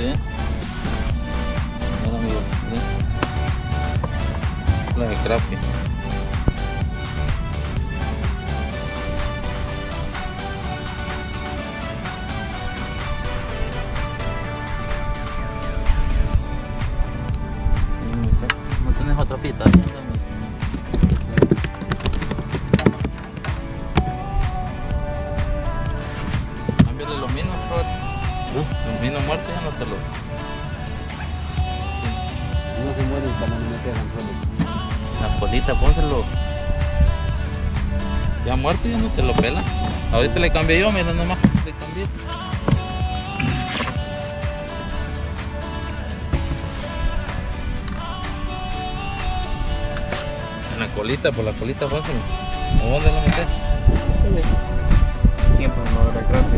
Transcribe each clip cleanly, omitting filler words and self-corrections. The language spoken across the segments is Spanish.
Bien. Bueno amigos, bien. La de crappie. No tienes otra pita. Cámbiale los minos, Robert. Los minos muertos ya no te los... No se mueren para no quedan solos. La colita, pónselo. Ya muerto ya no te lo pela. Ahorita le cambié yo, mira nomás. Le cambié. En la colita, por la colita fácil. ¿O dónde lo metes? Tiempo no era grande.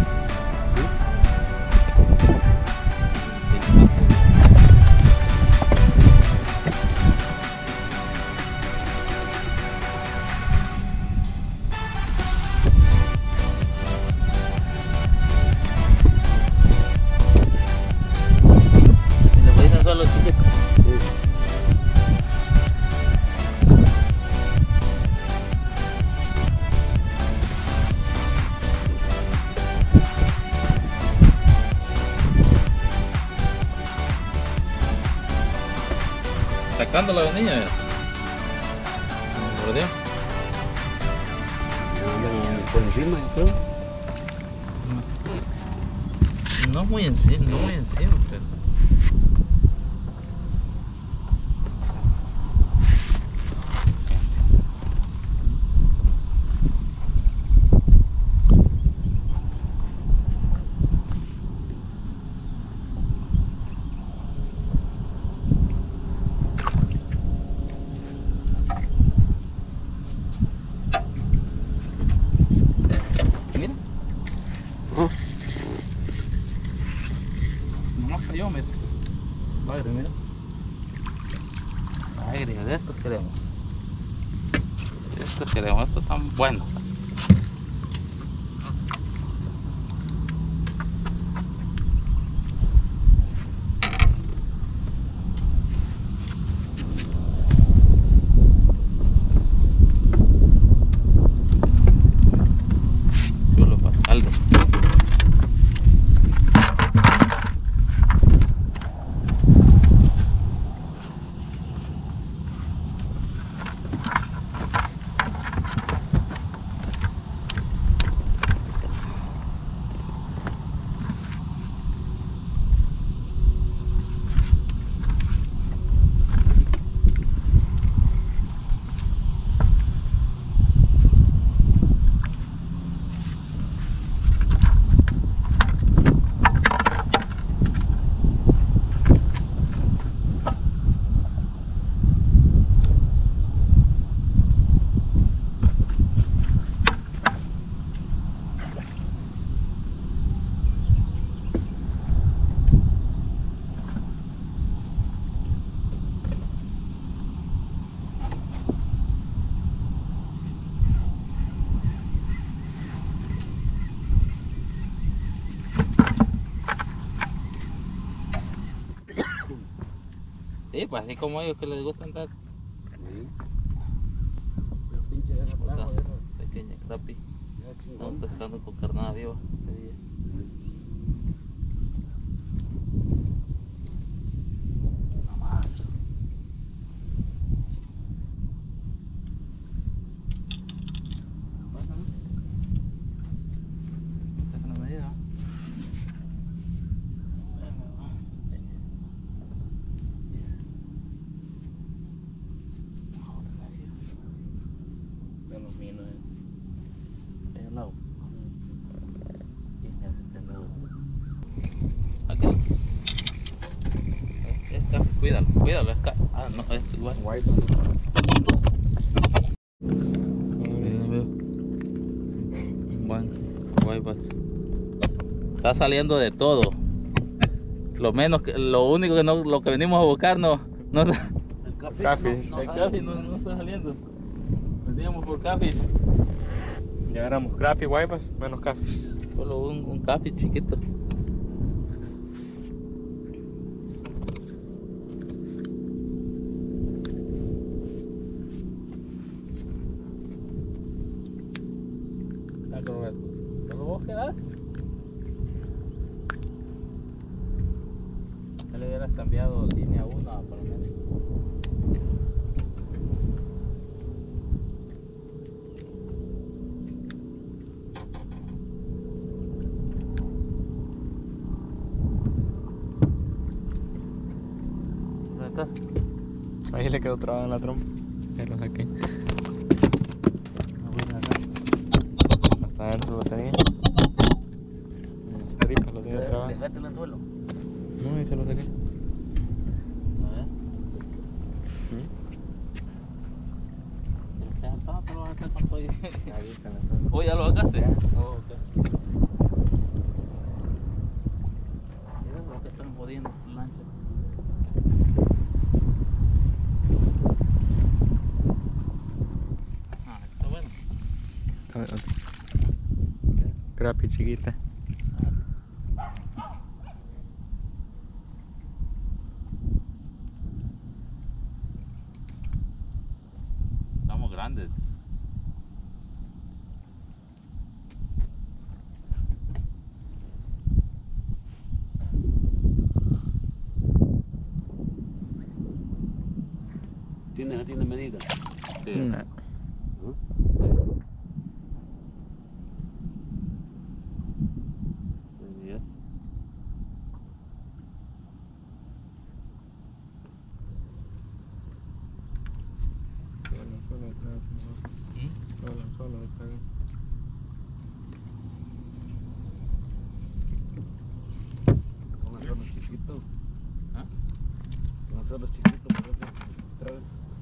Y le voy a ir solo chiquito. Sacando la venilla, mira. Mordió. Por encima, ¿no? No muy encima, no muy encima, pero... Mira. Nomás cayó, mira. Bagre, mira. Bagre, de estos queremos. Estos queremos, estos están buenos. Chulo para caldo. Sí, pues así como ellos que les gusta andar. Otra pequeña crappie. Estamos pescando con carnada viva este día. Nomás. Está con la medida. De los minos. Ahí al lado. ¿Quién es este nuevo? Aquel. Es café, cuídalo, cuídalo. Es café. Ah, no, es igual. White. Buen guaypas. Está saliendo de todo. Lo menos que, lo único que no, lo que venimos a buscar no El café. el café no está saliendo. Veníamos por café. Ya agarramos crappie, guaypas, menos café. Solo un café chiquito. quedar. Ya le hubieras cambiado línea 1 por lo menos. ¿Dónde está? Ahí le quedó trabado en la trompa. Ya lo saqué. Hasta adentro lo tenía. Las tripas lo tenía trabado. Dejátelo en suelo. No, ahí se lo saqué. A ver. Te lo vas a hacer con todo. Ahí está la trompa. Oh, ¿ya lo sacaste? Ya. Oh, ok. Mira lo que están jodiendo sus lanchas. Ah, está bueno. A ver, otra. Crappy chiquita. Estamos grandes. ¿Tiene medida? Sí. No. Muy bien. Solo está bien. Con anzuelos chiquitos. ¿Ah? Con anzuelos chiquitos, por eso trae.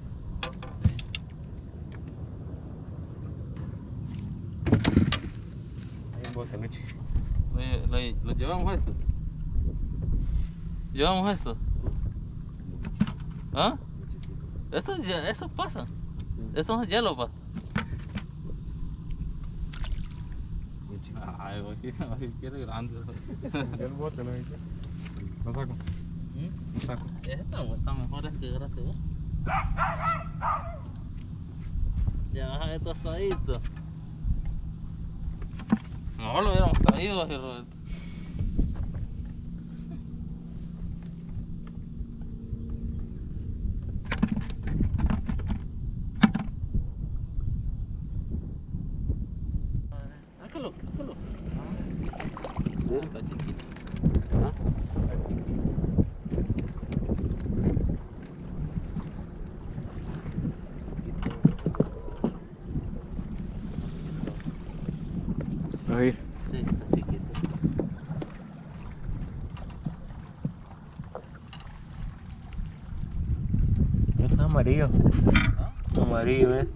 Hay un bote, leche. ¿Lo llevamos esto? ¿Llevamos esto? ¿Ah? Eso pasa. Eso es hielo, pa. Ay, güey, quiere grande. Ya el bote lo hice. Lo saco. Lo saco. Está mejor este grande, ¿no? Ya baja esto tostadito. Mejor lo hubiéramos traído, así, Roberto. Sácalo. Está chiquito. ¿Ah? Está chiquito. Ahí. Sí, está chiquito. Es amarillo. ¿Ah? Amarillo, ¿eh?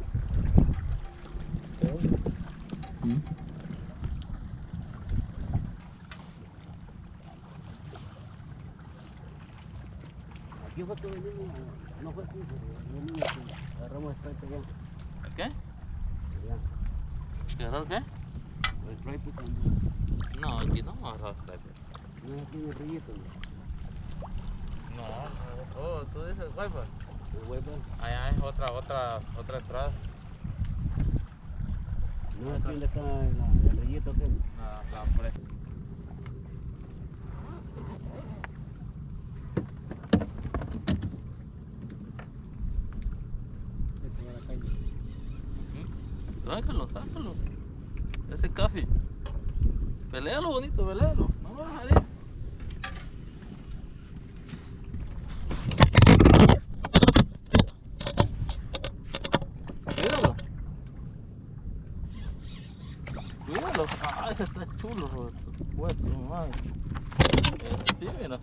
Aquí fue que venimos, no fue aquí, pero venimos y agarramos el strike allá. ¿Qué? Allá. ¿Qué? El strike pues cuando No, aquí no vamos a hacer. no es aquí en el rillito, ¿no? No, oh, tú dices wifi. El huevo, Allá es otra entrada. no es aquí donde está el rillito aquel. La presa. Este va a la calle. Sácalo. Ese café. Peléalo bonito, peléalo. No me vas a salir. Cuídalo. Ah, ese está chulo, Roberto. Puesto, madre. Sí, mira.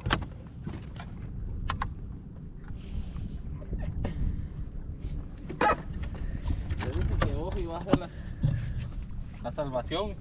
Te dije que vos ibas a hacer la salvación.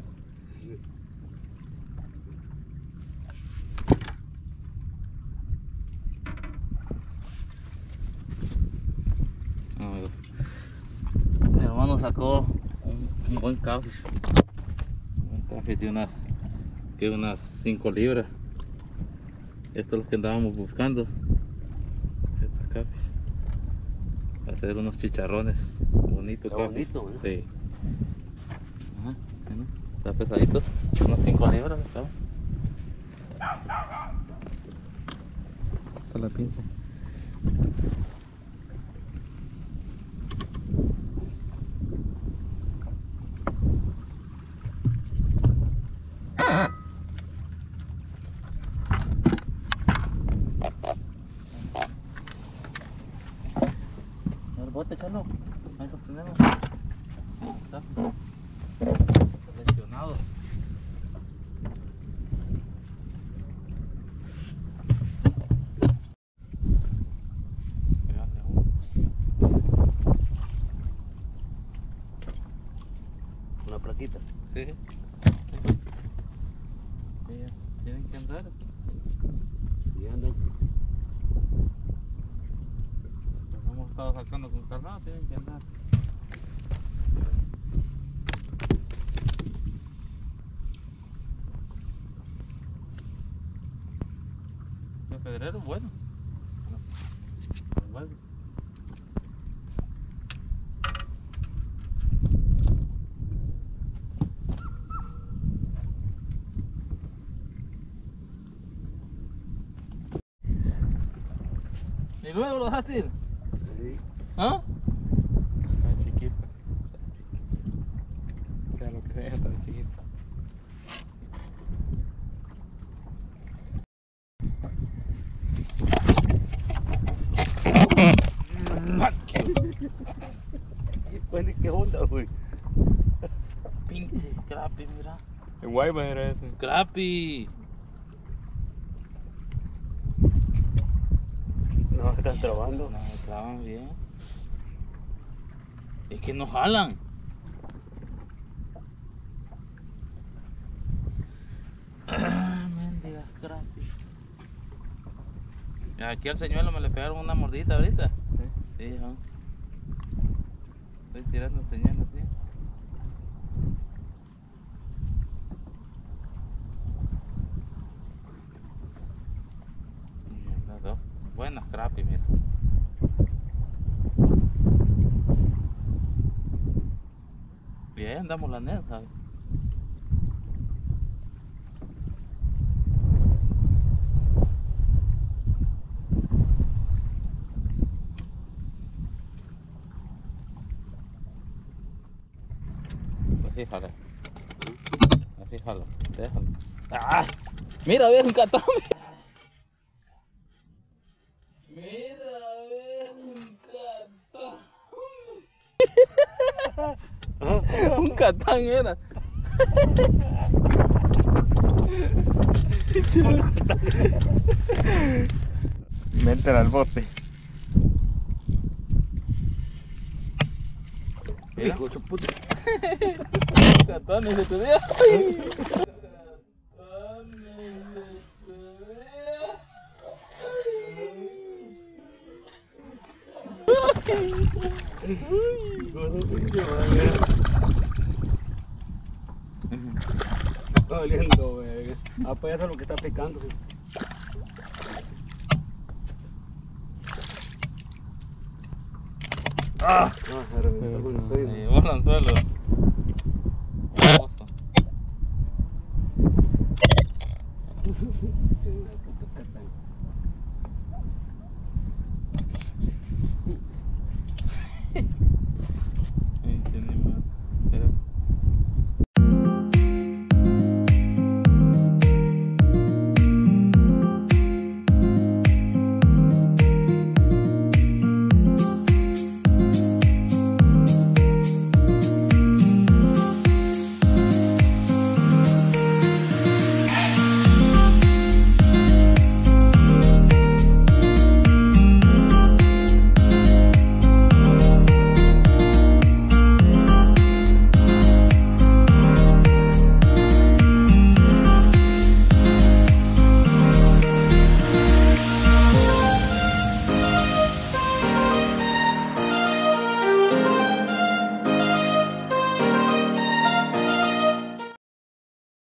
Mi hermano sacó un buen café. Un café de unas 5 libras. Esto es lo que andábamos buscando. Estos cafés. Para hacer unos chicharrones. Bonito Está café. bonito, ¿eh? Sí. Ajá, bueno. Está pesadito, unos 5 libras. ¿Sabes? Está la pinza. El bote, chalo. Ahí lo tenemos. Está lesionado. Una plaquita. Sí. Tienen que andar. Y andan. Nos hemos estado sacando con carnado, tienen que andar. El pedrero es bueno. Bueno. ¿Y luego lo dejaste ir? Sí. ¿Ah? Está chiquita. Sea lo que sea, está chiquita. Bueno, ¿qué onda, güey? Pinche crappie, mira. El guayba era ese. Crappie. No, están trabando. No, traban bien. Es que no jalan. Mendigas crappie. Aquí al señuelo me le pegaron una mordida ahorita. Sí, ¿no? Estoy tirando señuelos, tío. Las dos buenas crappie, mira. Y ahí andamos la neta, ¿sabes? Así jala. Así jala. Déjalo. ¡Ah! Mira, ve un catán. Mira, ve un catán. Un catán era. Métela al bote. Mira. Hijo de su puta. Catones de tu día. Está doliendo, güey. Pues eso es lo que está picando. Güey. Se reventó con el pelo. Llevó el anzuelo.